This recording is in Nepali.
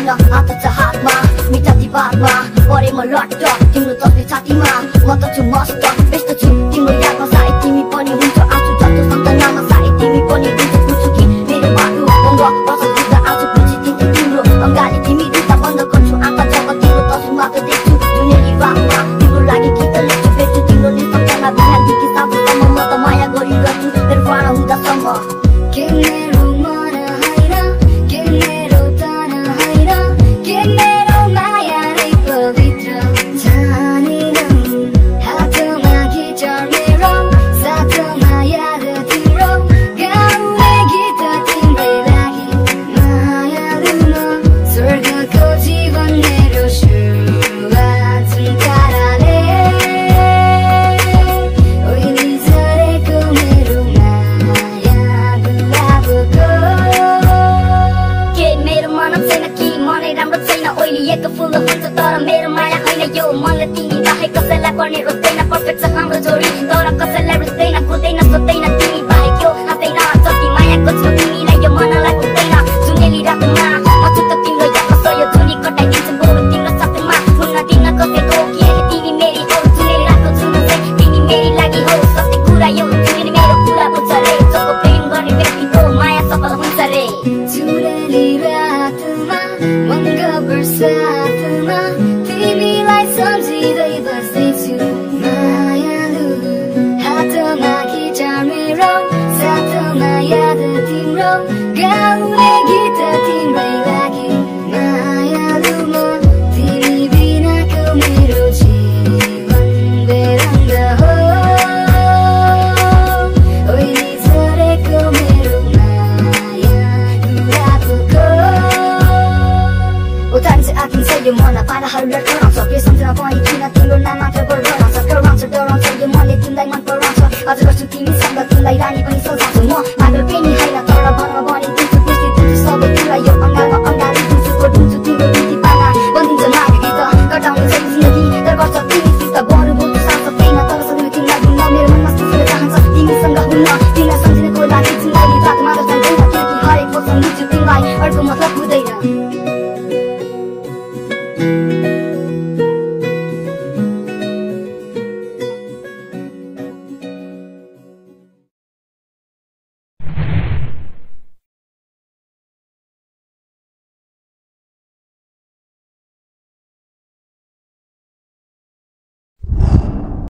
छैन हात छ हातमा मिठा दिबारमा परे म लट्ट तिम्रो तस्बिर छातीमा म त छु मस्त व्यस्त छु तिम्रो यादमा सायद तिमी पनि हुन्छ आँसु जस्तो सम्झनामा सायद तिमी पनि हुन्छ बुझ्छु कि मेरो बाटो बङ्ग बस बुझ्दा आज बुझिदिन्छु तिम्रो अङ्गाली तिमी दुईटा बन्द गर्छु आँखा जब तिम्रो तस्बिर मात्र देख्छु जुनेली रातमा तिम्रो लागि गीत लेख्छु भेट्छु तिम्रो निसम्झना बिहानदेखि साँझसम्म म त माया गरिरहन्छु मेरो प्राण हुँदासम्म के मेरो मन होइन के मेरो तन होइन के मेरो माया रे पवित्र जानेनौ हातमा गिटार मेरो साथमा याद तिम्रो गाउने गीत तिम्रै लागि मायालुमा स्वर्गको जीवन मेरो सुरुवात ताराले ओइली झरेको मेरो माया गुलाबको के मेरो मन छैन कि मनै राम्रो छैन ओइलिएको फुल हुन्छ तर मेरो माया होइन यो मनले तिमी बाहेक कसैलाई पर्ने रोज्दैन पर्फेक्ट छ हाम्रो जोडी तर कसैलाई रुच्दैन खोज्दैन सोध्दैन तिमी बाहेक यो आउँदैन जति मायाको छु तिमीलाई यो मनलाई पुग्दैन जुनेली रातमा म छु त तिम्रो यादमा सय धुनी कटाइदिन्छु बरु तिम्रो साथमा हुन दिन कसैको किनकि तिमी मेरी हो जुनेली रातको छु तिमी मेरी लागि हो सत्य कुरा यो जुनेली मेरो कुरा बुझ्छ रे जसको प्रेम गर्ने व्यक्तिको माया सफल हुन्छ रे जुनेली रातमा मङ्ग बर्सातमा तिमीलाई सम्झिँदै बस्दैछु मायालु हातमा गिटार मेरो साथमा याद तिम्रो गाउने गीत तिम्रै लागि मायालुमा तिमी बिनाको मेरो जीवन बेरङ्ग हो ओइली झरेको मेरो माया गुलाबको उतान्छ आँखिन्छ यो मनलाई पाराहरू लड्काउँछ के सम्झना पनि किन तिम्रो नाम मात्र बढाउँछ डराउँछ यो मनले तिमीलाई मन पराउँछ अझ गर्छु तिमीसँग तिमीलाई रानी